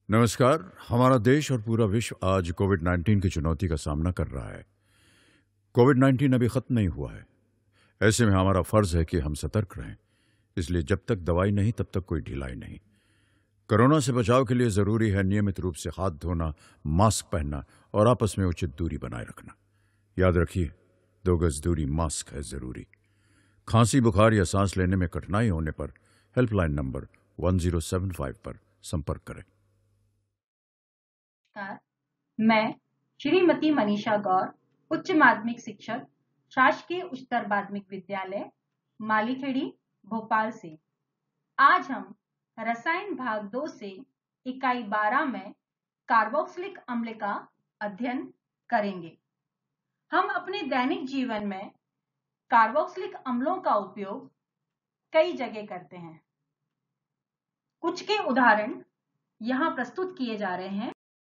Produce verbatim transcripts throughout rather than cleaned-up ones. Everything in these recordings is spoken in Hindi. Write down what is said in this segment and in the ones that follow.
नमस्कार। हमारा देश और पूरा विश्व आज कोविड नाइन्टीन की चुनौती का सामना कर रहा है। कोविड नाइन्टीन अभी खत्म नहीं हुआ है। ऐसे में हमारा फर्ज है कि हम सतर्क रहें। इसलिए जब तक दवाई नहीं तब तक कोई ढिलाई नहीं। कोरोना से बचाव के लिए जरूरी है नियमित रूप से हाथ धोना, मास्क पहनना और आपस में उचित दूरी बनाए रखना। याद रखिए, दो गज दूरी, मास्क है जरूरी। खांसी, बुखार या सांस लेने में कठिनाई होने पर helpline number one zero seven five पर संपर्क करें। नमस्कार, मैं श्रीमती मनीषा गौर, उच्च माध्यमिक शिक्षक, शासकीय उच्चतर माध्यमिक विद्यालय मालीखेड़ी, भोपाल से। आज हम रसायन भाग दो से इकाई बारह में कार्बोक्सिलिक अम्ल का अध्ययन करेंगे। हम अपने दैनिक जीवन में कार्बोक्सिलिक अम्लों का उपयोग कई जगह करते हैं। कुछ के उदाहरण यहाँ प्रस्तुत किए जा रहे हैं।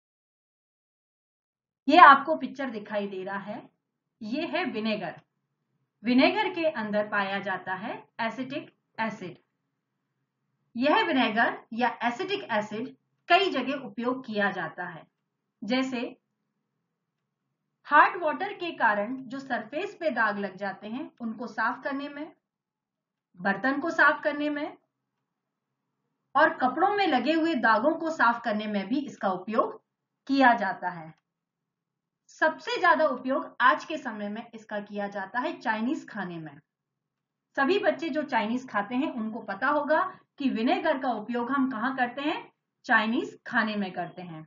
ये आपको पिक्चर दिखाई दे रहा है, ये है विनेगर। विनेगर के अंदर पाया जाता है एसिटिक एसिड। यह विनेगर या एसिटिक एसिड कई जगह उपयोग किया जाता है, जैसे हार्ड वाटर के कारण जो सरफेस पे दाग लग जाते हैं उनको साफ करने में, बर्तन को साफ करने में और कपड़ों में लगे हुए दागों को साफ करने में भी इसका उपयोग किया जाता है। सबसे ज्यादा उपयोग आज के समय में इसका किया जाता है चाइनीज खाने में। सभी बच्चे जो चाइनीज खाते हैं उनको पता होगा कि विनेगर का उपयोग हम कहां करते हैं, चाइनीज खाने में करते हैं।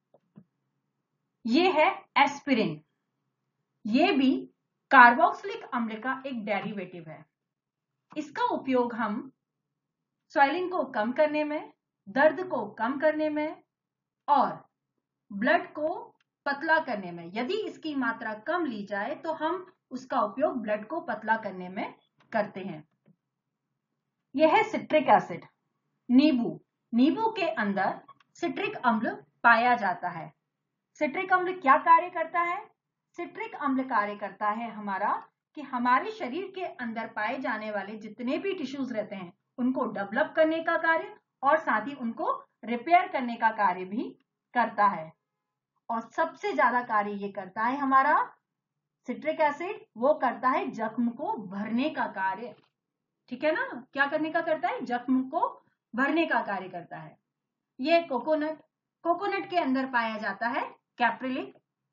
ये है एस्पिरिन। ये भी कार्बोक्सिलिक अम्ल का एक डेरिवेटिव है। इसका उपयोग हम स्वेलिंग को कम करने में, दर्द को कम करने में और ब्लड को पतला करने में, यदि इसकी मात्रा कम ली जाए तो हम उसका उपयोग ब्लड को पतला करने में करते हैं। यह है सिट्रिक एसिड, नींबू। नींबू के अंदर सिट्रिक अम्ल पाया जाता है। सिट्रिक अम्ल क्या कार्य करता है? सिट्रिक अम्ल कार्य करता है हमारा कि हमारे शरीर के अंदर पाए जाने वाले जितने भी टिश्यूज रहते हैं उनको डेवलप करने का कार्य और साथ ही उनको रिपेयर करने का कार्य भी करता है। और सबसे ज्यादा कार्य ये करता है हमारा सिट्रिक एसिड, वो करता है जख्म को भरने का कार्य। ठीक है ना? क्या करने का करता है? जख्म को भरने का कार्य करता है। ये कोकोनट, कोकोनट के अंदर पाया जाता है कैप्रिलिक।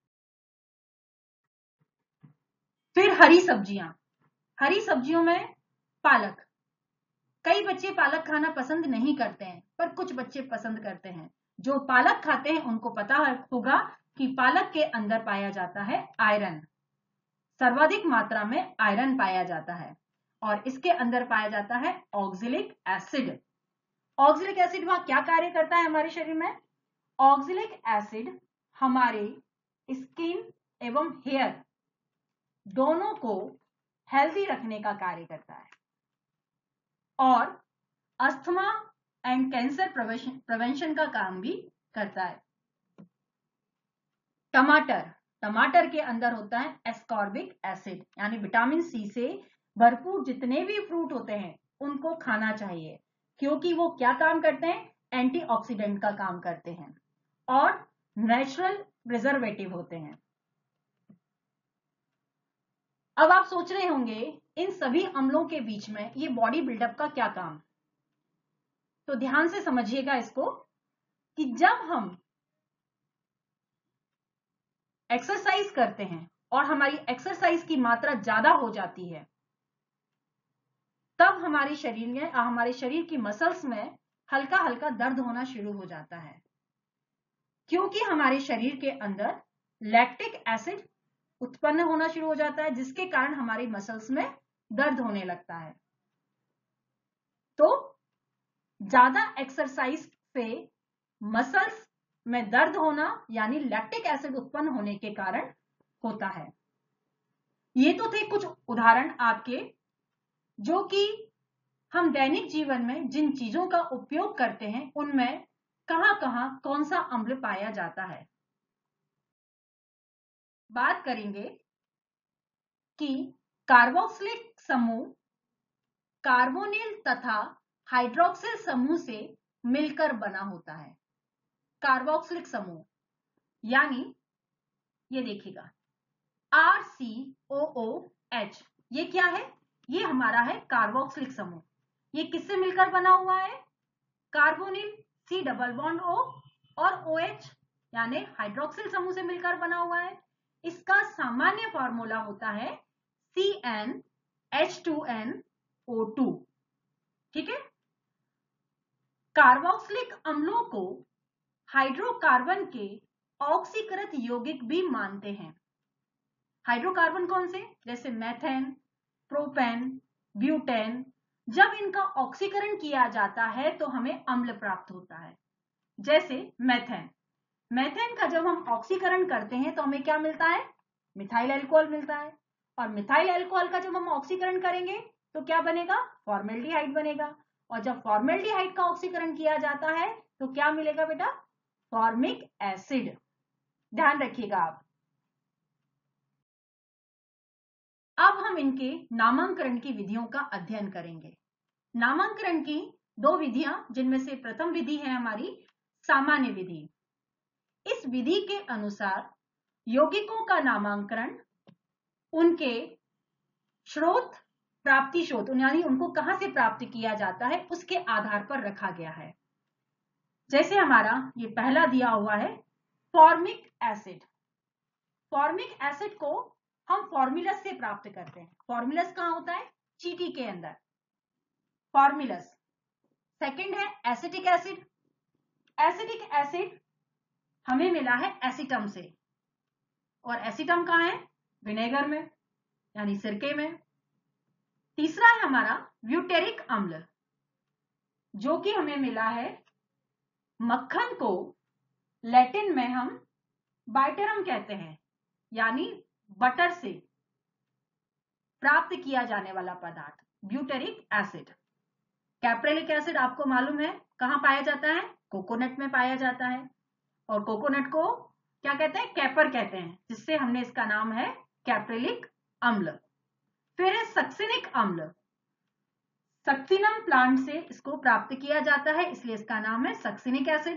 फिर हरी सब्जियां, हरी सब्जियों में पालक। कई बच्चे पालक खाना पसंद नहीं करते हैं, पर कुछ बच्चे पसंद करते हैं। जो पालक खाते हैं उनको पता होगा कि पालक के अंदर पाया जाता है आयरन। सर्वाधिक मात्रा में आयरन पाया जाता है और इसके अंदर पाया जाता है ऑक्जेलिक एसिड। ऑक्जेलिक एसिड वहां क्या कार्य करता है हमारे शरीर में? ऑक्जेलिक एसिड हमारे स्किन एवं हेयर दोनों को हेल्दी रखने का कार्य करता है और अस्थमा एंड कैंसर प्रिवेंशन का काम भी करता है। टमाटर, टमाटर के अंदर होता है एस्कॉर्बिक एसिड, यानी विटामिन सी से भरपूर जितने भी फ्रूट होते हैं उनको खाना चाहिए, क्योंकि वो क्या काम करते हैं? एंटीऑक्सीडेंट का काम करते हैं और नेचुरल प्रिजर्वेटिव होते हैं। अब आप सोच रहे होंगे इन सभी अम्लों के बीच में ये बॉडी बिल्डअप का क्या काम? तो ध्यान से समझिएगा इसको कि जब हम एक्सरसाइज करते हैं और हमारी एक्सरसाइज की मात्रा ज्यादा हो जाती है, तब हमारे शरीर में हमारे शरीर की मसल्स में हल्का हल्का दर्द होना शुरू हो जाता है, क्योंकि हमारे शरीर के अंदर लैक्टिक एसिड उत्पन्न होना शुरू हो जाता है, जिसके कारण हमारी मसल्स में दर्द होने लगता है। तो ज्यादा एक्सरसाइज से मसल्स में दर्द होना यानी लैक्टिक एसिड उत्पन्न होने के कारण होता है। ये तो थे कुछ उदाहरण आपके, जो कि हम दैनिक जीवन में जिन चीजों का उपयोग करते हैं उनमें कहां कहां कौन सा अम्ल पाया जाता है। बात करेंगे कि कार्बोक्सिलिक समूह कार्बोनिल तथा हाइड्रोक्सिल समूह से मिलकर बना होता है। कार्बोक्सिलिक समूह, यानी ये देखिएगा आर सी ओ ओ एच, ये क्या है? ये हमारा है कार्बोक्सिलिक समूह। ये किससे मिलकर बना हुआ है? Carbonyl C double bond O और ओ एच यानी हाइड्रोक्सिल समूह से मिलकर बना हुआ है। इसका सामान्य फॉर्मूला होता है C N H two N O two. ठीक है। कार्बोक्सिलिक अम्लों को हाइड्रोकार्बन के ऑक्सीकृत यौगिक भी मानते हैं। हाइड्रोकार्बन कौन से? जैसे मेथेन, प्रोपेन, ब्यूटेन। जब इनका ऑक्सीकरण किया जाता है तो हमें अम्ल प्राप्त होता है। जैसे मेथेन, मेथेन का जब हम ऑक्सीकरण करते हैं तो हमें क्या मिलता है? मिथाइल अल्कोहल मिलता है। और मिथाइल अल्कोहल का जब हम ऑक्सीकरण करेंगे तो क्या बनेगा? फॉर्मेल्डिहाइड बनेगा। और जब फॉर्मेल्डिहाइड का ऑक्सीकरण किया जाता है तो क्या मिलेगा बेटा? Formic acid. ध्यान रखिएगा आप। अब हम इनके नामांकन की विधियों का अध्ययन करेंगे। नामांकन की दो विधियां, जिनमें से प्रथम विधि है हमारी सामान्य विधि। इस विधि के अनुसार यौगिकों का नामांकन उनके स्रोत, प्राप्ति स्रोत, यानी उनको कहां से प्राप्त किया जाता है उसके आधार पर रखा गया है। जैसे हमारा ये पहला दिया हुआ है फॉर्मिक एसिड। फॉर्मिक एसिड को हम फॉर्मुलस से प्राप्त करते हैं। फॉर्मुलस कहां होता है? चीटी के अंदर फॉर्मुलस। सेकंड है एसिटिक एसिड। एसिटिक एसिड हमें मिला है एसिटम से, और एसिटम कहां है? विनेगर में यानी सिरके में। तीसरा है हमारा ब्यूटेरिक अम्ल, जो कि हमें मिला है मक्खन को लैटिन में हम बाइटरम कहते हैं, यानी बटर से प्राप्त किया जाने वाला पदार्थ ब्यूटेरिक एसिड। कैप्रेलिक एसिड आपको मालूम है कहां पाया जाता है? कोकोनट में पाया जाता है। और कोकोनट को क्या कहते हैं? कैपर कहते हैं, जिससे हमने इसका नाम है कैप्रेलिक अम्ल। फिर है सक्सिनिक अम्ल। सक्सिनम प्लांट से इसको प्राप्त किया जाता है, इसलिए इसका नाम है सक्सिनिक एसिड।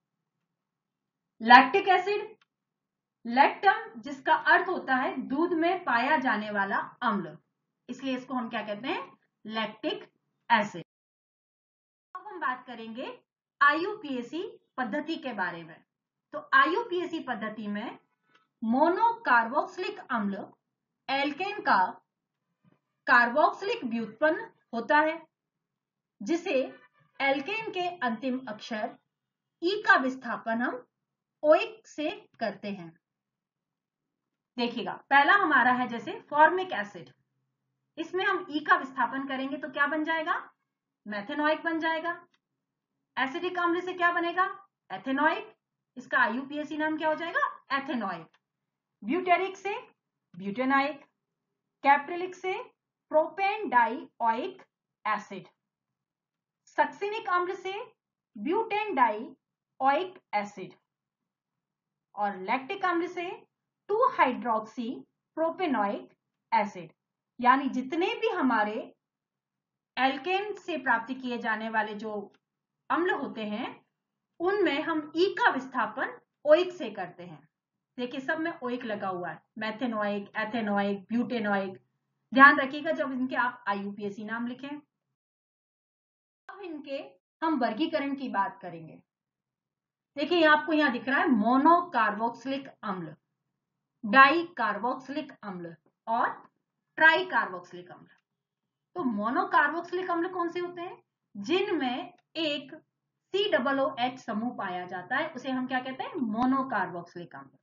लैक्टिक एसिड, लैक्टम जिसका अर्थ होता है दूध में पाया जाने वाला अम्ल, इसलिए इसको हम क्या कहते हैं? Lactic acid. अब हम बात करेंगे आई यू पी ए सी पद्धति के बारे में। तो आई यू पी ए सी पद्धति में मोनोकार्बोक्सिलिक अम्ल एल्केन का कार्बोक्सिलिक व्युत्पन्न होता है, जिसे एल्केन के अंतिम अक्षर ई का विस्थापन हम ओइक से करते हैं। देखिएगा, पहला हमारा है जैसे फॉर्मिक एसिड। इसमें हम ई का विस्थापन करेंगे तो क्या बन जाएगा? मेथेनोइक बन जाएगा। एसिडिक अम्ल से क्या बनेगा? एथेनोइक। इसका आई यू पी ए सी नाम क्या हो जाएगा? एथेनोइक। ब्यूटेरिक से ब्यूटेनाइक। कैप्रिलिक से प्रोपेन डाइओइक एसिड। सक्सिनिक अम्ल से ब्यूटेन डाइओइक एसिड। और लैक्टिक अम्ल से टू हाइड्रोक्सी प्रोपेनोइक एसिड। यानी जितने भी हमारे एल्केन से प्राप्त किए जाने वाले जो अम्ल होते हैं उनमें हम ई का विस्थापन ओइक से करते हैं। देखिए सब में ओइक लगा हुआ है, मेथेनोइक, एथेनोइक, ब्यूटेनोइक। ध्यान रखिएगा जब इनके आप आई यू पी ए सी नाम लिखें। अब इनके हम वर्गीकरण की बात करेंगे। देखिए आपको यहां दिख रहा है मोनोकार्बोक्सिलिक अम्ल, डाई कार्बोक्सिलिक अम्ल और ट्राई कार्बोक्सिलिक अम्ल। तो मोनोकार्बोक्सिलिक अम्ल कौन से होते हैं? जिनमें एक सी डबल ओ एच समूह पाया जाता है, उसे हम क्या कहते हैं? मोनोकार्बोक्सिलिक अम्ल।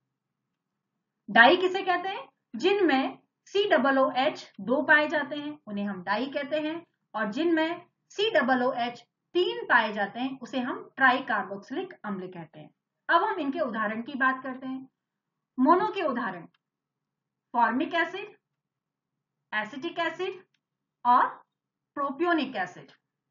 डाई किसे कहते हैं? जिनमें सी डबल ओ एच दो पाए जाते हैं, उन्हें हम डाई कहते हैं। और जिनमें सी डबल ओ एच तीन पाए जाते हैं, उसे हम ट्राई कार्बोक्सिलिक अम्ल कहते हैं। अब हम इनके उदाहरण की बात करते हैं। मोनो के उदाहरण फॉर्मिक एसिड, एसिटिक एसिड और प्रोपियोनिक एसिड।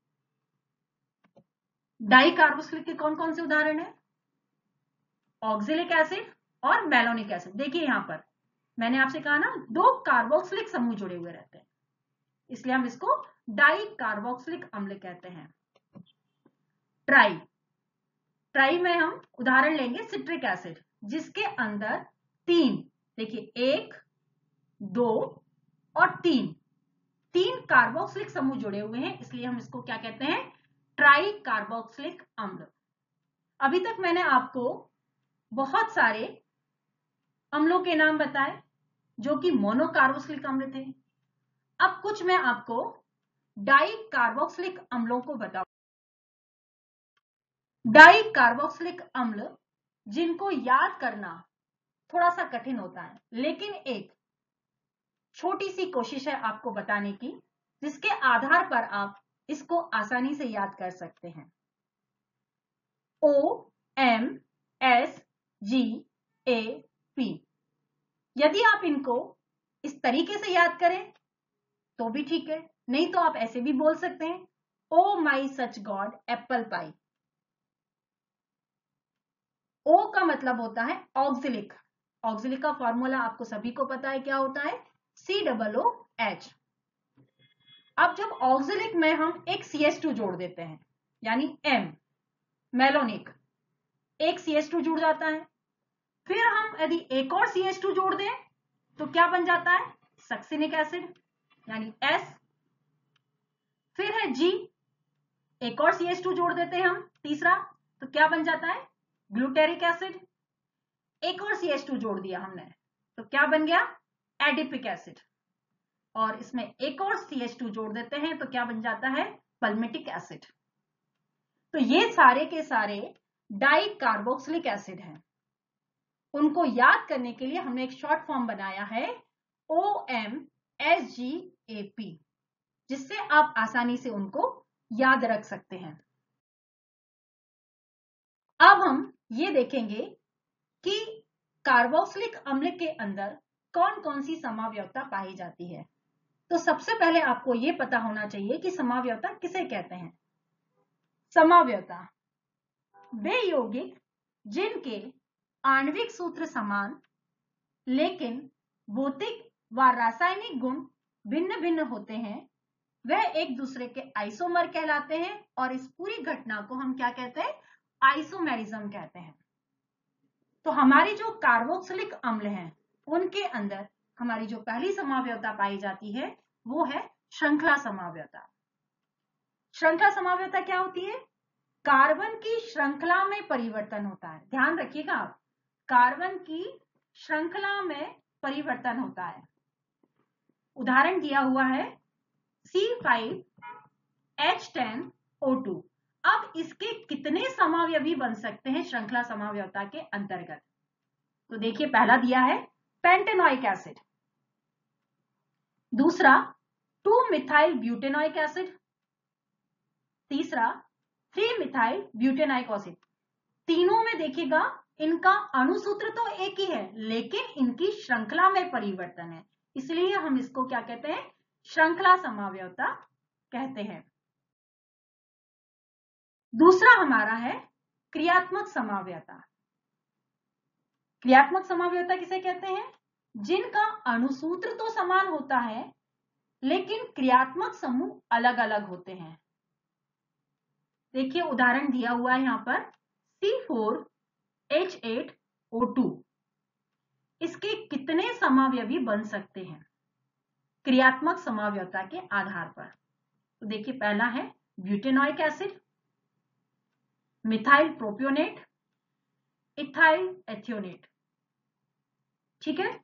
डाई कार्बोक्सिलिक के कौन कौन से उदाहरण है? ऑक्जेलिक एसिड और मैलोनिक एसिड। देखिए यहां पर मैंने आपसे कहा ना, दो कार्बोक्सिलिक समूह जुड़े हुए रहते हैं, इसलिए हम इसको डाई कार्बोक्सिलिक अम्ल कहते हैं। ट्राई, ट्राई में हम उदाहरण लेंगे सिट्रिक एसिड, जिसके अंदर तीन, देखिए एक, दो और तीन, तीन कार्बोक्सिलिक समूह जुड़े हुए हैं, इसलिए हम इसको क्या कहते हैं, ट्राई कार्बोक्सिलिक अम्ल। अभी तक मैंने आपको बहुत सारे अम्लों के नाम बताए जो कि मोनोकार्बोक्सिलिक अम्ल थे। अब कुछ मैं आपको डाई कार्बोक्सिलिक अम्लों को बताऊं। डाई कार्बोक्सिलिक अम्ल जिनको याद करना थोड़ा सा कठिन होता है, लेकिन एक छोटी सी कोशिश है आपको बताने की, जिसके आधार पर आप इसको आसानी से याद कर सकते हैं। O M S G A P, यदि आप इनको इस तरीके से याद करें तो भी ठीक है, नहीं तो आप ऐसे भी बोल सकते हैं, ओ माई सच गॉड एप्पल पाई। ओ का मतलब होता है ऑक्सिलिक, ऑक्सिलिक का फॉर्मूला आपको सभी को पता है, क्या होता है, सी डबल ओ एच। अब जब ऑक्सिलिक में हम एक सी एच टू जोड़ देते हैं, यानी M, मेलोनिक, एक सी एच टू जुड़ जाता है, फिर हम यदि एक और सी एच टू जोड़ दें तो क्या बन जाता है, सक्सिनिक एसिड, यानी S। फिर है G, एक और सी एच टू जोड़ देते हैं हम, तीसरा, तो क्या बन जाता है, ग्लूटेरिक एसिड। एक और सी एच टू जोड़ दिया हमने तो क्या बन गया, एडिपिक एसिड। और इसमें एक और सी एच टू जोड़ देते हैं तो क्या बन जाता है, पल्मिटिक एसिड। तो ये सारे के सारे डाई कार्बोक्सिलिक एसिड हैं। उनको याद करने के लिए हमने एक शॉर्ट फॉर्म बनाया है O M S G A P, जिससे आप आसानी से उनको याद रख सकते हैं। अब हम ये देखेंगे कि कार्बोक्सिलिक अम्ल के अंदर कौन कौन सी समावयवता पाई जाती है। तो सबसे पहले आपको ये पता होना चाहिए कि समावयवता किसे कहते हैं। समावयवता वे यौगिक जिनके आणविक सूत्र समान लेकिन भौतिक व रासायनिक गुण भिन्न भिन्न होते हैं, वह एक दूसरे के आइसोमर कहलाते हैं, और इस पूरी घटना को हम क्या कहते हैं, आइसोमेरिज्म कहते हैं। तो हमारी जो कार्बोक्सिलिक अम्ल हैं उनके अंदर हमारी जो पहली समावयवता पाई जाती है वो है श्रृंखला समावयवता। श्रृंखला समावयवता क्या होती है, कार्बन की श्रृंखला में परिवर्तन होता है। ध्यान रखिएगा आप, कार्बन की श्रृंखला में परिवर्तन होता है। उदाहरण दिया हुआ है C five H ten O two. अब इसके कितने समावयवी बन सकते हैं श्रृंखला समावयवता के अंतर्गत, तो देखिए पहला दिया है पेंटेनोइक एसिड, दूसरा टू मिथाइल ब्यूटेनोइक एसिड, तीसरा थ्री मिथाइल ब्यूटेनोइक एसिड। तीनों में देखिएगा इनका अणुसूत्र तो एक ही है, लेकिन इनकी श्रृंखला में परिवर्तन है, इसलिए हम इसको क्या कहते हैं, श्रृंखला समावयवता कहते हैं। दूसरा हमारा है क्रियात्मक समावयवता। क्रियात्मक समावयवता किसे कहते हैं, जिनका अणुसूत्र तो समान होता है लेकिन क्रियात्मक समूह अलग अलग होते हैं। देखिए उदाहरण दिया हुआ है यहां पर C four H eight O two. इसके कितने समावयवी बन सकते हैं क्रियात्मक समावयवता के आधार पर, तो देखिए पहला है butanoic acid, methyl propionate, ethyl ethanoate. ठीक है,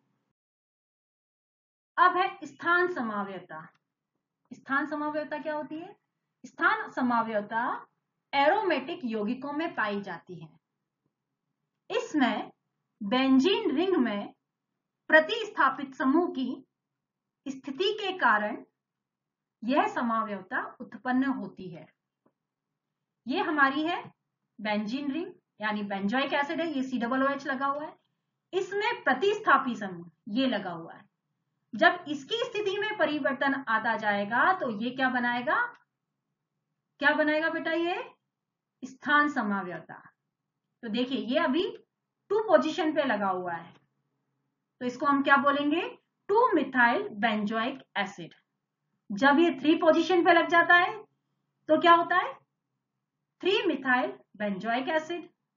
अब है स्थान समावयवता। स्थान समावयवता क्या होती है, स्थान समावयवता एरोमेटिक यौगिकों में पाई जाती है। इसमें बेंजीन रिंग में प्रतिस्थापित समूह की स्थिति के कारण यह समावयवता उत्पन्न होती है। ये हमारी है बेंजीन रिंग, यानी बेंजोइक एसिड है, ये सी डबल ओ एच लगा हुआ है, इसमें प्रतिस्थापी समूह ये लगा हुआ है। जब इसकी स्थिति में परिवर्तन आता जाएगा तो ये क्या बनाएगा, क्या बनाएगा बेटा, ये स्थान समावयवता। तो देखिए ये अभी टू पोजीशन पे लगा हुआ है, तो इसको हम क्या बोलेंगे, टू मिथाइल बेंजोइक एसिड। जब ये थ्री पोजीशन पे लग जाता है तो क्या होता है, थ्री मिथाइल बेंजोइक एसिड।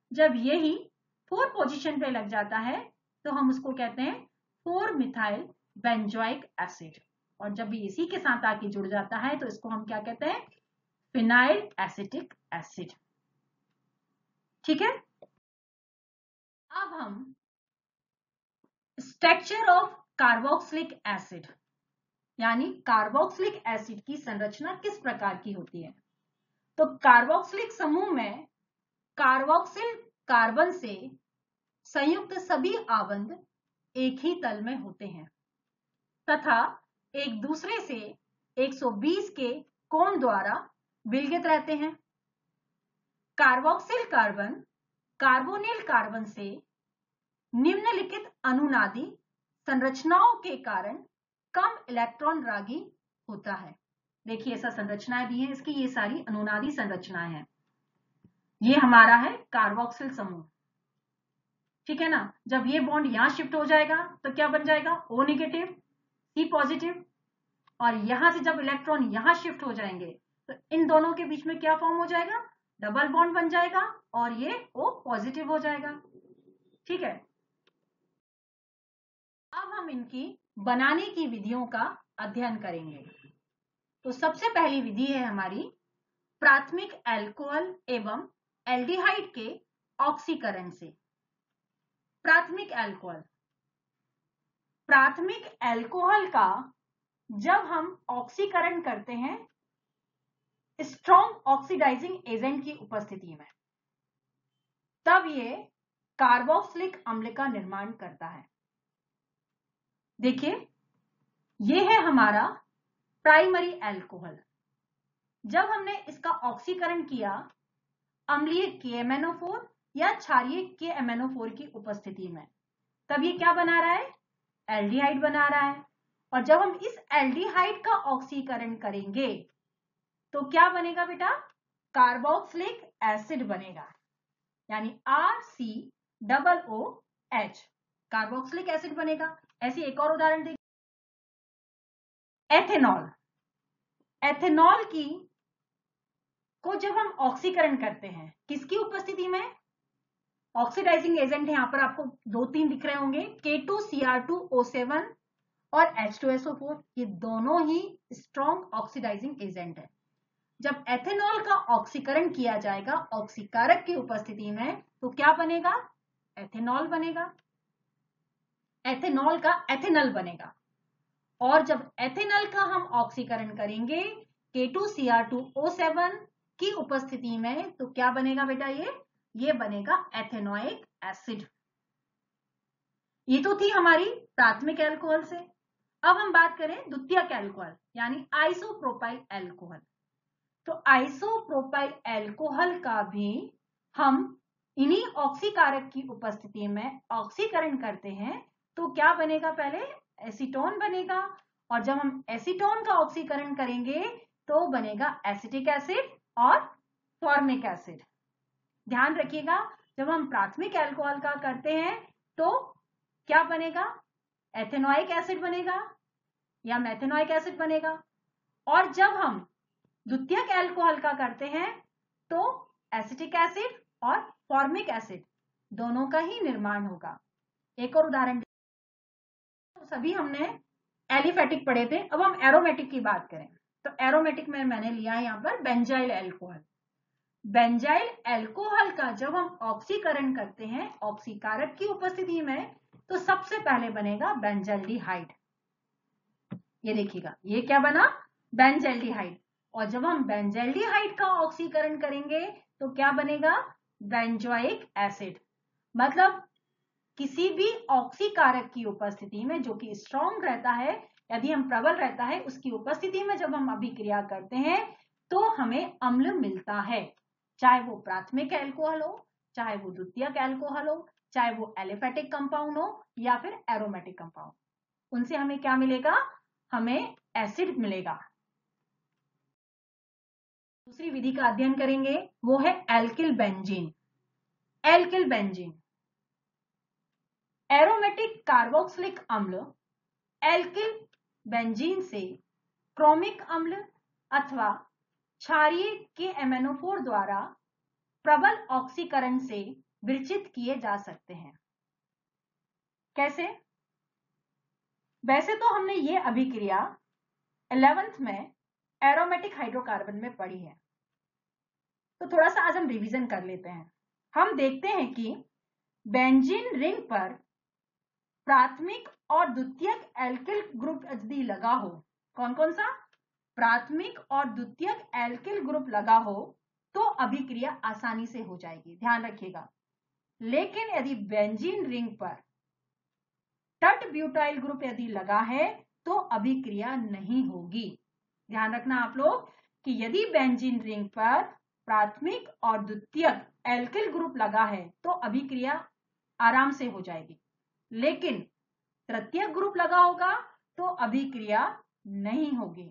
जब यही फोर पोजीशन पे लग जाता है तो हम उसको कहते हैं फोर मिथाइल बेंजोइक एसिड, और जब ये इसी के साथ आके जुड़ जाता है तो इसको हम क्या कहते हैं, फिनाइल एसिटिक एसिड। ठीक है, अब हम स्ट्रक्चर ऑफ कार्बोक्सिलिक एसिड यानी कार्बोक्सिलिक एसिड की संरचना किस प्रकार की होती है। तो कार्बोक्सिलिक समूह में कार्बोक्सिल कार्बन से संयुक्त सभी आवंद एक ही तल में होते हैं तथा एक दूसरे से एक सौ बीस के कोण द्वारा विलगित रहते हैं। कार्बोक्सिल कार्बन कार्बोनिल कार्बन से निम्नलिखित अनुनादी संरचनाओं के कारण कम इलेक्ट्रॉन रागी होता है। देखिए ऐसा संरचनाएं दी है इसकी, ये सारी अनुनादी संरचनाएं हैं। ये हमारा है कार्बोक्सिल समूह, ठीक है ना। जब ये बॉन्ड यहां शिफ्ट हो जाएगा तो क्या बन जाएगा, O नेगेटिव सी पॉजिटिव, और यहां से जब इलेक्ट्रॉन यहां शिफ्ट हो जाएंगे तो इन दोनों के बीच में क्या फॉर्म हो जाएगा, डबल बॉन्ड बन जाएगा और ये O पॉजिटिव हो जाएगा। ठीक है, अब हम इनकी बनाने की विधियों का अध्ययन करेंगे। तो सबसे पहली विधि है हमारी प्राथमिक अल्कोहल एवं एल्डिहाइड के ऑक्सीकरण से। प्राथमिक अल्कोहल प्राथमिक अल्कोहल का जब हम ऑक्सीकरण करते हैं स्ट्रॉन्ग ऑक्सीडाइजिंग एजेंट की उपस्थिति में, तब ये कार्बोक्सिलिक अम्ल का निर्माण करता है। देखिए ये है हमारा प्राइमरी अल्कोहल। जब हमने इसका ऑक्सीकरण किया अम्लीय के एम एन ओ फोर या क्षारीय के एम एन ओ फोर की उपस्थिति में, तब ये क्या बना रहा है, एल्डिहाइड बना रहा है। और जब हम इस एल्डिहाइड का ऑक्सीकरण करेंगे तो क्या बनेगा बेटा, कार्बोक्सिलिक एसिड बनेगा, यानी R C double O H carboxylic acid बनेगा। ऐसी एक और उदाहरण देखिए, एथेनॉल। एथेनॉल की को जब हम ऑक्सीकरण करते हैं किसकी उपस्थिति में, ऑक्सीडाइजिंग एजेंट है यहां पर आपको दो तीन दिख रहे होंगे, K two C R two O seven और H two S O four, ये दोनों ही स्ट्रॉन्ग ऑक्सीडाइजिंग एजेंट है। जब एथेनॉल का ऑक्सीकरण किया जाएगा ऑक्सीकारक की उपस्थिति में तो क्या बनेगा, एथेनॉल बनेगा, एथेनॉल का एथेनल बनेगा। और जब एथेनल का हम ऑक्सीकरण करेंगे K two C R two O seven की उपस्थिति में तो क्या बनेगा बेटा, ये ये बनेगा एथेनोइक एसिड। ये तो थी हमारी प्राथमिक अल्कोहल से। अब हम बात करें द्वितीयक अल्कोहल यानी आइसोप्रोपाइल अल्कोहल। तो आइसोप्रोपाइल अल्कोहल का भी हम इन्हीं ऑक्सीकारक की उपस्थिति में ऑक्सीकरण करते हैं तो क्या बनेगा, पहले एसीटोन बनेगा, और जब हम एसीटोन का ऑक्सीकरण करेंगे तो बनेगा एसिटिक एसिड और फॉर्मिक एसिड। ध्यान रखिएगा, जब हम प्राथमिक अल्कोहल का करते हैं तो क्या बनेगा, एथेनोइक एसिड बनेगा या मेथेनोइक एसिड बनेगा, और जब हम द्वितीयक अल्कोहल का करते हैं तो एसिटिक एसिड और फॉर्मिक एसिड दोनों का ही निर्माण होगा। एक और उदाहरण, तो सभी हमने एलिफेटिक पढ़े थे, अब हम एरोमेटिक की बात करें तो एरोमेटिक में मैंने लिया है यहाँ पर बेंजाइल अल्कोहल। बेंजाइल अल्कोहल का जब हम ऑक्सीकरण करते हैं ऑक्सीकारक की उपस्थिति में तो सबसे पहले बनेगा बेंजाल्डिहाइड। ये देखिएगा ये क्या बना, बेंजाल्डिहाइड। और जब हम बेंजाल्डिहाइड का ऑक्सीकरण करेंगे तो क्या बनेगा, बेंजोइक एसिड। मतलब किसी भी ऑक्सीकारक की उपस्थिति में जो कि स्ट्रॉन्ग रहता है, यदि हम प्रबल रहता है उसकी उपस्थिति में जब हम अभिक्रिया करते हैं तो हमें अम्ल मिलता है, चाहे वो प्राथमिक अल्कोहल हो, चाहे वो द्वितीयक अल्कोहल हो, चाहे वो एलिफेटिक कंपाउंड हो या फिर एरोमेटिक कंपाउंड, उनसे हमें क्या मिलेगा, हमें एसिड मिलेगा। दूसरी विधि का अध्ययन करेंगे वो है alkyl benzene. Alkyl benzene aromatic carboxylic अम्ल एल्किल बेंजीन से क्रोमिक अम्ल अथवा क्षारीय के एम एन ओ फोर द्वारा प्रबल ऑक्सीकरण से विरचित किए जा सकते हैं। कैसे? वैसे तो हमने ये अभिक्रिया इलेवेंथ में एरोमेटिक हाइड्रोकार्बन में पढ़ी है, तो थोड़ा सा आज हम रिवीजन कर लेते हैं। हम देखते हैं कि बेंजीन रिंग पर प्राथमिक और द्वितीयक एल्किल ग्रुप यदि लगा हो, कौन कौन सा? प्राथमिक और द्वितीयक एल्किल ग्रुप लगा हो तो अभिक्रिया आसानी से हो जाएगी, ध्यान रखिएगा। लेकिन यदि बेंजीन रिंग पर तट ब्यूटाइल ग्रुप यदि लगा है तो अभिक्रिया नहीं होगी। ध्यान रखना आप लोग कि यदि बेंजीन रिंग पर प्राथमिक और द्वितीयक एल्किल ग्रुप लगा है तो अभिक्रिया आराम से हो जाएगी, लेकिन तृतीयक ग्रुप लगा होगा तो अभिक्रिया नहीं होगी।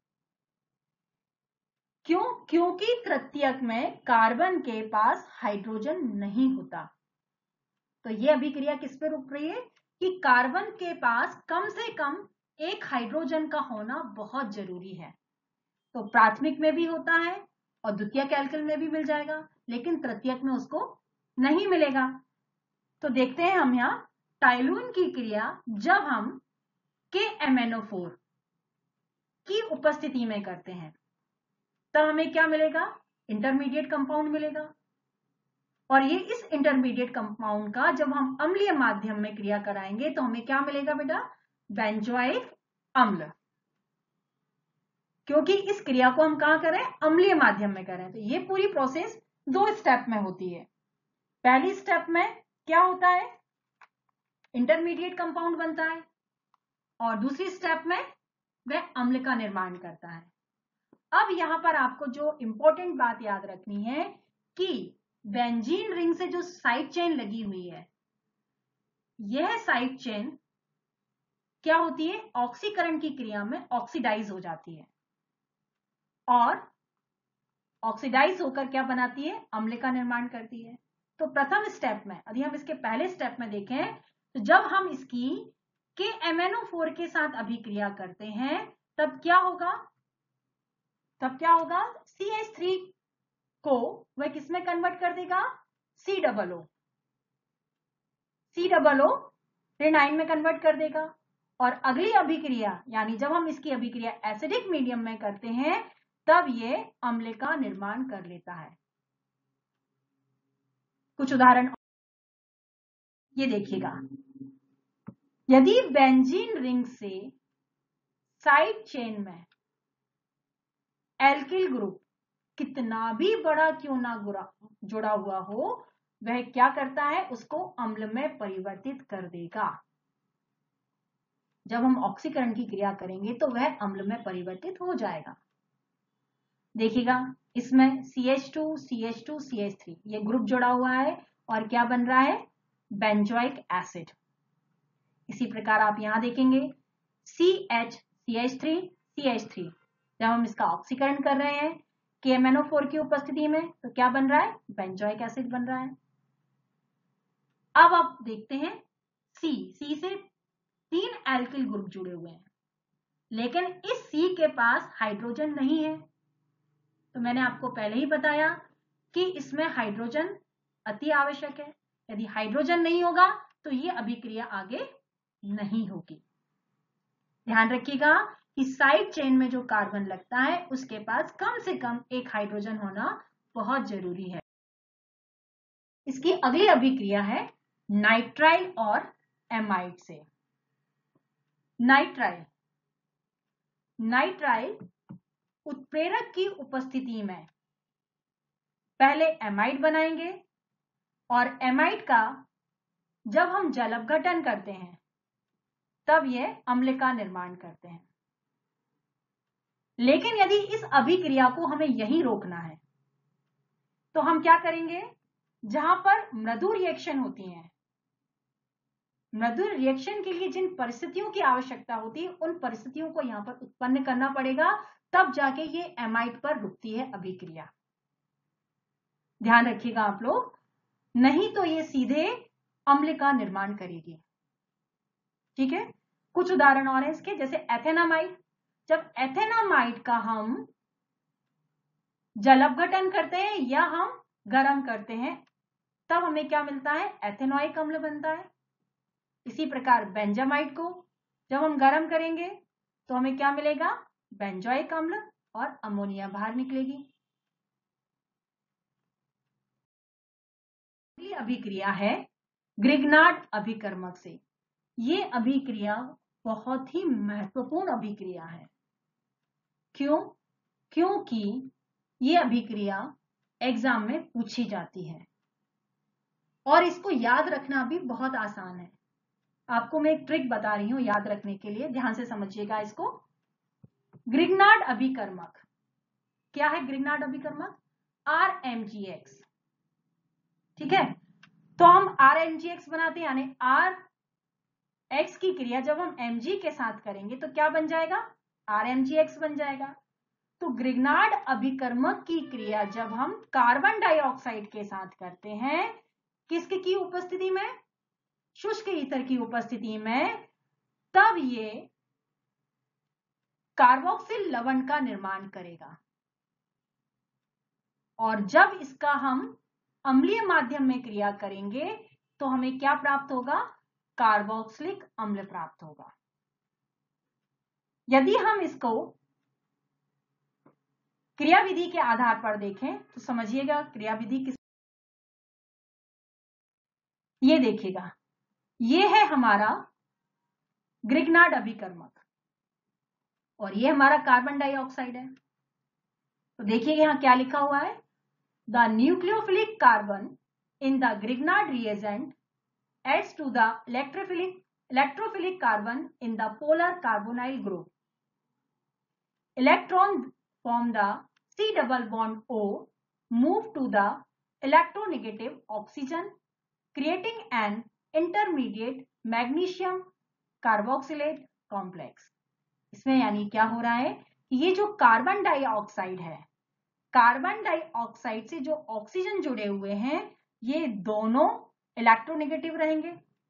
क्यों? क्योंकि तृतीयक में कार्बन के पास हाइड्रोजन नहीं होता। तो यह अभिक्रिया किस पे रुक रही है कि कार्बन के पास कम से कम एक हाइड्रोजन का होना बहुत जरूरी है। तो प्राथमिक में भी होता है और द्वितीयक एल्किल में भी मिल जाएगा, लेकिन तृतीयक में उसको नहीं मिलेगा। तो देखते हैं हम यहां टाइलून की क्रिया जब हम के एम एन ओ फोर की उपस्थिति में करते हैं तब हमें क्या मिलेगा? इंटरमीडिएट कंपाउंड मिलेगा। और ये इस इंटरमीडिएट कंपाउंड का जब हम अम्लीय माध्यम में क्रिया कराएंगे तो हमें क्या मिलेगा बेटा? बेंजोइक अम्ल। क्योंकि इस क्रिया को हम कहां करें? अम्लीय माध्यम में करें। तो ये पूरी प्रोसेस दो स्टेप में होती है। पहली स्टेप में क्या होता है? इंटरमीडिएट कंपाउंड बनता है और दूसरी स्टेप में वह अम्ल का निर्माण करता है। अब यहां पर आपको जो इंपॉर्टेंट बात याद रखनी है कि बेंजीन रिंग से जो साइड चेन लगी हुई है, यह साइड चेन क्या होती है? ऑक्सीकरण की क्रिया में ऑक्सीडाइज हो जाती है और ऑक्सीडाइज होकर क्या बनाती है? अम्ल का निर्माण करती है। तो प्रथम स्टेप में, यदि हम इसके पहले स्टेप में देखें तो जब हम इसकी के एम एन ओ फोर के साथ अभिक्रिया करते हैं तब क्या होगा? तब क्या होगा? सी एच थ्री को वह किसमें कन्वर्ट कर देगा? सी डबल ओ सी डबल ओ रेनाइन में कन्वर्ट कर देगा। और अगली अभिक्रिया यानी जब हम इसकी अभिक्रिया एसिडिक मीडियम में करते हैं तब ये अम्ल का निर्माण कर लेता है। कुछ उदाहरण ये देखिएगा। यदि बेंजीन रिंग से साइड चेन में एल्किल ग्रुप कितना भी बड़ा क्यों ना जुड़ा हुआ हो, वह क्या करता है? उसको अम्ल में परिवर्तित कर देगा। जब हम ऑक्सीकरण की क्रिया करेंगे तो वह अम्ल में परिवर्तित हो जाएगा। देखिएगा, इसमें C H two, C H two, C H three ये ग्रुप जुड़ा हुआ है और क्या बन रहा है? Benzoic acid. इसी प्रकार आप यहां देखेंगे C H, C H three, C H three जब हम इसका ऑक्सीकरण कर रहे हैं के एम एन ओ फोर की उपस्थिति में तो क्या बन रहा है? बेंजोइक एसिड बन रहा है। अब आप देखते हैं सी सी से तीन एल्किल ग्रुप जुड़े हुए हैं, लेकिन इस सी के पास हाइड्रोजन नहीं है। तो मैंने आपको पहले ही बताया कि इसमें हाइड्रोजन अति आवश्यक है। यदि हाइड्रोजन नहीं होगा तो ये अभिक्रिया आगे नहीं होगी। ध्यान रखिएगा कि साइड चेन में जो कार्बन लगता है उसके पास कम से कम एक हाइड्रोजन होना बहुत जरूरी है। इसकी अगली अभिक्रिया है नाइट्राइल और एमाइड से। नाइट्राइल नाइट्राइल उत्प्रेरक की उपस्थिति में पहले एमाइड बनाएंगे और एमाइड का जब हम जल अपघटन करते हैं तब यह अम्ल का निर्माण करते हैं। लेकिन यदि इस अभिक्रिया को हमें यहीं रोकना है तो हम क्या करेंगे? जहां पर मृदु रिएक्शन होती है, मृदु रिएक्शन के लिए जिन परिस्थितियों की आवश्यकता होती है उन परिस्थितियों को यहां पर उत्पन्न करना पड़ेगा, तब जाके ये एमाइड पर रुकती है अभिक्रिया। ध्यान रखिएगा आप लोग, नहीं तो ये सीधे अम्ल का निर्माण करेगी। ठीक है, कुछ उदाहरण और हैं इसके, जैसे एथेनामाइड। जब एथेनामाइड का हम जल अपघटन करते हैं या हम गर्म करते हैं तब हमें क्या मिलता है, एथेनोइक अम्ल बनता है। इसी प्रकार बेंजामाइड को जब हम गर्म करेंगे तो हमें क्या मिलेगा, बेंजोइक अम्ल और अमोनिया बाहर निकलेगी। अगली अभिक्रिया है ग्रिग्नार्ड अभिकर्मक से। ये अभिक्रिया बहुत ही महत्वपूर्ण अभिक्रिया है। क्यों? क्योंकि ये अभिक्रिया एग्जाम में पूछी जाती है और इसको याद रखना भी बहुत आसान है। आपको मैं एक ट्रिक बता रही हूं याद रखने के लिए, ध्यान से समझिएगा इसको। ग्रिग्नार्ड अभिकर्मक क्या है? ग्रिग्नार्ड अभिकर्मक आर एम जी एक्स, ठीक है। तो हम आर एम जी एक्स बनाते हैं, यानी आर एक्स की क्रिया जब हम Mg के साथ करेंगे तो क्या बन जाएगा, आर एम जी एक्स बन जाएगा। तो ग्रिग्नार्ड अभिकर्मक की क्रिया जब हम कार्बन डाइऑक्साइड के साथ करते हैं, किसकी की उपस्थिति में, शुष्क ईथर की उपस्थिति में, तब ये कार्बोक्सिल लवण का निर्माण करेगा। और जब इसका हम अम्लीय माध्यम में क्रिया करेंगे तो हमें क्या प्राप्त होगा, कार्बोक्सिलिक अम्ल प्राप्त होगा। यदि हम इसको क्रियाविधि के आधार पर देखें तो समझिएगा क्रियाविधि किस, ये देखिएगा, ये है हमारा ग्रिग्नार्ड अभिकर्मक और ये हमारा कार्बन डाइऑक्साइड है। तो देखिए यहां क्या लिखा हुआ है, the nucleophilic carbon in the Grignard reagent adds to the electrophilic electrophilic carbon in the polar carbonyl group. Electron from the C double bond O move to the electronegative oxygen, creating an intermediate magnesium carboxylate complex. इसमें यानी क्या हो रहा है कि ये जो कार्बन डाइऑक्साइड है, कार्बन डाइऑक्साइड से जो ऑक्सीजन जुड़े हुए हैं, ये दोनों इलेक्ट्रोनेगेटिव रहेंगे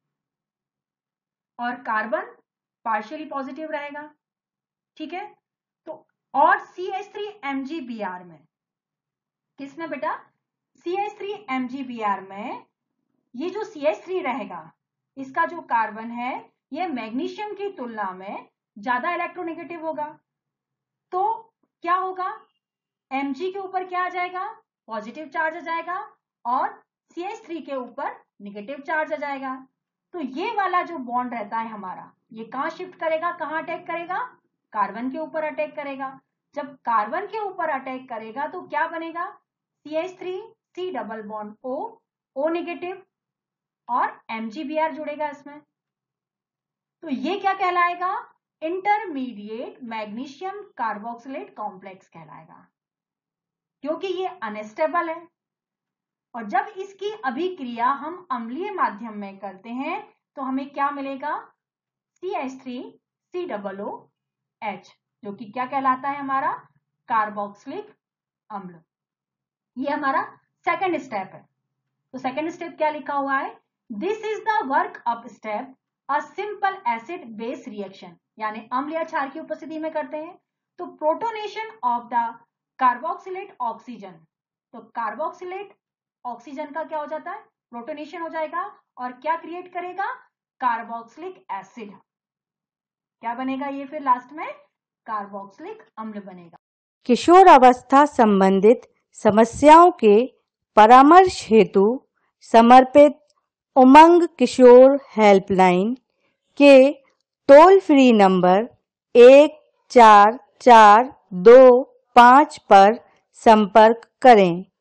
और कार्बन पार्शियली पॉजिटिव रहेगा, ठीक है। तो और C H three M G B R में, किसमें बेटा, C H three M G B R में ये जो सी एच थ्री रहेगा, इसका जो कार्बन है ये मैग्नीशियम की तुलना में ज्यादा इलेक्ट्रोनेगेटिव होगा। तो क्या होगा, Mg के ऊपर क्या आ जाएगा, पॉजिटिव चार्ज आ जाएगा और सी एच थ्री के ऊपर नेगेटिव चार्ज आ जाएगा। तो ये वाला जो बॉन्ड रहता है हमारा, ये कहां शिफ्ट करेगा, कहां अटैक करेगा, कार्बन के ऊपर अटैक करेगा। जब कार्बन के ऊपर अटैक करेगा तो क्या बनेगा, C H three C double bond O, O negative और एम जी बी आर जुड़ेगा इसमें। तो ये क्या कहलाएगा, इंटरमीडिएट मैग्नीशियम कार्बोक्सिलेट कॉम्प्लेक्स कहलाएगा, क्योंकि ये अनस्टेबल है। और जब इसकी अभिक्रिया हम अम्लीय माध्यम में करते हैं तो हमें क्या मिलेगा, C H three C double O H, जो कि क्या कहलाता है हमारा कार्बोक्सिलिक अम्ल। ये हमारा सेकंड स्टेप है। तो सेकंड स्टेप क्या लिखा हुआ है, this is the work up step, a simple acid base reaction, यानी अम्लीय क्षार की उपस्थिति में करते हैं। तो protonation of the carboxylate oxygen, तो कार्बोक्सिलेट ऑक्सीजन का क्या हो जाता है, प्रोटोनेशन हो जाएगा और क्या क्रिएट करेगा, कार्बोक्सिलिक एसिड। क्या बनेगा ये फिर लास्ट में, कार्बोक्सिलिक अम्ल बनेगा। किशोर अवस्था संबंधित समस्याओं के परामर्श हेतु समर्पित उमंग किशोर हेल्पलाइन के टोल फ्री नंबर एक चार चार दो पाँच पर संपर्क करें।